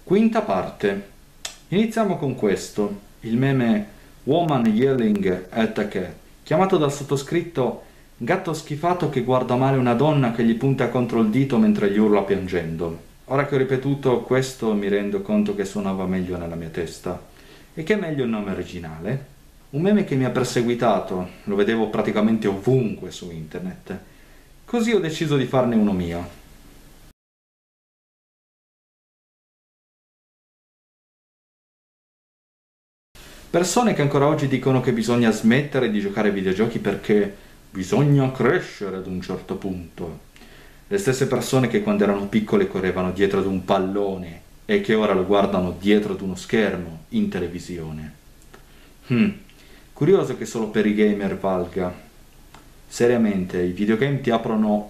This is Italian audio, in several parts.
Quinta parte. Iniziamo con questo, il meme Woman Yelling at a Cat, chiamato dal sottoscritto gatto schifato che guarda male una donna che gli punta contro il dito mentre gli urla piangendo. Ora che ho ripetuto questo mi rendo conto che suonava meglio nella mia testa. E che è meglio il nome originale? Un meme che mi ha perseguitato, lo vedevo praticamente ovunque su internet. Così ho deciso di farne uno mio. Persone che ancora oggi dicono che bisogna smettere di giocare ai videogiochi perché bisogna crescere ad un certo punto. Le stesse persone che quando erano piccole correvano dietro ad un pallone e che ora lo guardano dietro ad uno schermo in televisione. Curioso che solo per i gamer valga. Seriamente, i videogame ti aprono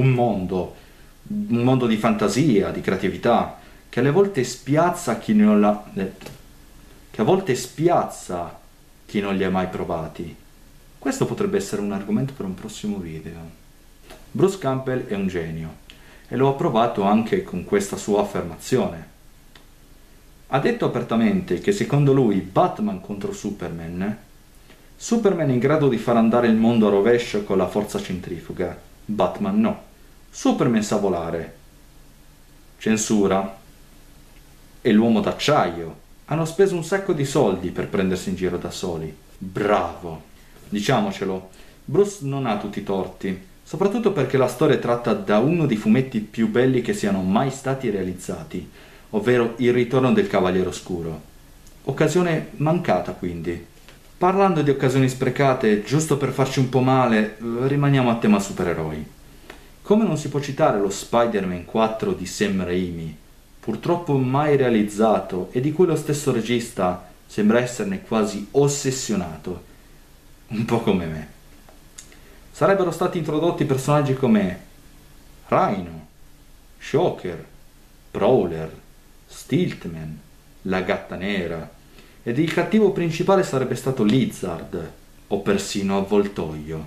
un mondo di fantasia, di creatività, che alle volte spiazza chi non l'ha... che a volte spiazza chi non li ha mai provati. Questo potrebbe essere un argomento per un prossimo video. Bruce Campbell è un genio e lo ha provato anche con questa sua affermazione. Ha detto apertamente che secondo lui Batman contro Superman è in grado di far andare il mondo a rovescio con la forza centrifuga, Batman no. Superman sa volare. Censura. E l'uomo d'acciaio. Hanno speso un sacco di soldi per prendersi in giro da soli. Bravo! Diciamocelo, Bruce non ha tutti i torti, soprattutto perché la storia è tratta da uno dei fumetti più belli che siano mai stati realizzati, ovvero Il ritorno del Cavaliere Oscuro. Occasione mancata, quindi. Parlando di occasioni sprecate, giusto per farci un po' male, rimaniamo a tema supereroi. Come non si può citare lo Spider-Man 4 di Sam Raimi, purtroppo mai realizzato e di cui lo stesso regista sembra esserne quasi ossessionato, un po' come me. Sarebbero stati introdotti personaggi come Rhino, Shocker, Prowler, Stiltman, la Gatta Nera, ed il cattivo principale sarebbe stato Lizard, o persino Avvoltoio.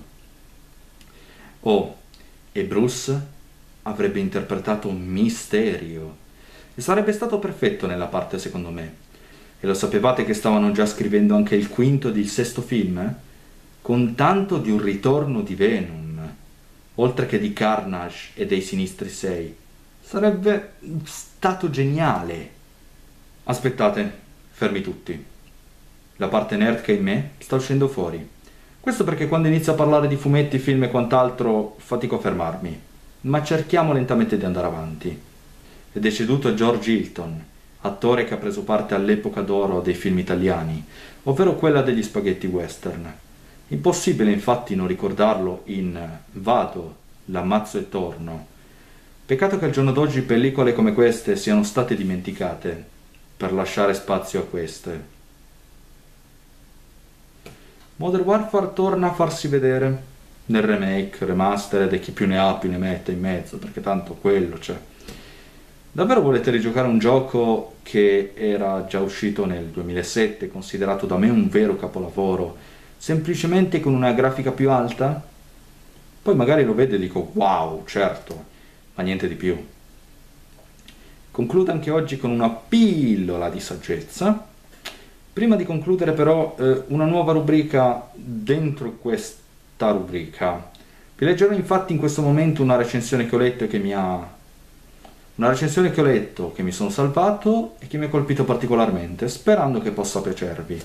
E Bruce avrebbe interpretato Mysterio, e sarebbe stato perfetto nella parte secondo me. E lo sapevate che stavano già scrivendo anche il quinto ed il sesto film? Con tanto di un ritorno di Venom, oltre che di Carnage e dei Sinistri 6. Sarebbe stato geniale. Aspettate, fermi tutti. La parte nerd che è in me sta uscendo fuori. Questo perché quando inizio a parlare di fumetti, film e quant'altro fatico a fermarmi. Ma cerchiamo lentamente di andare avanti. È deceduto George Hilton, attore che ha preso parte all'epoca d'oro dei film italiani, ovvero quella degli spaghetti western. Impossibile infatti non ricordarlo in Vado, l'ammazzo e torno. Peccato che al giorno d'oggi pellicole come queste siano state dimenticate, per lasciare spazio a queste. Modern Warfare torna a farsi vedere, nel remake, remastered e chi più ne ha più ne mette in mezzo, perché tanto quello c'è. Davvero volete rigiocare un gioco che era già uscito nel 2007, considerato da me un vero capolavoro, semplicemente con una grafica più alta? Poi magari lo vedo e dico wow, certo, ma niente di più. Concludo anche oggi con una pillola di saggezza. Prima di concludere però una nuova rubrica dentro questa rubrica. Vi leggerò infatti in questo momento una recensione che ho letto e che mi ha... Una recensione che ho letto, che mi sono salvato e che mi ha colpito particolarmente, sperando che possa piacervi.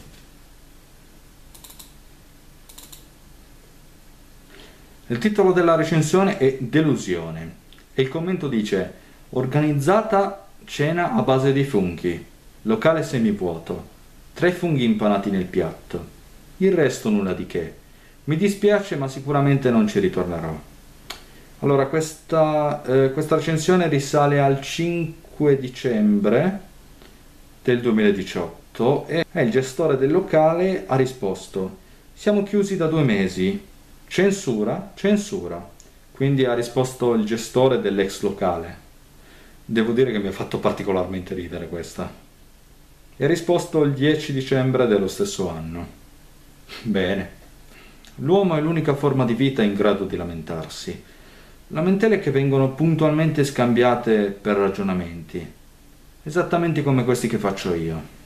Il titolo della recensione è Delusione e il commento dice: organizzata cena a base di funghi, locale semivuoto, 3 funghi impanati nel piatto, il resto nulla di che. Mi dispiace ma sicuramente non ci ritornerò. Allora, questa recensione risale al 5 dicembre del 2018 e il gestore del locale ha risposto: siamo chiusi da 2 mesi, censura, censura. Quindi ha risposto il gestore dell'ex locale. Devo dire che mi ha fatto particolarmente ridere questa. E ha risposto il 10 dicembre dello stesso anno. Bene. L'uomo è l'unica forma di vita in grado di lamentarsi. Lamentele che vengono puntualmente scambiate per ragionamenti. esattamente come questi che faccio io.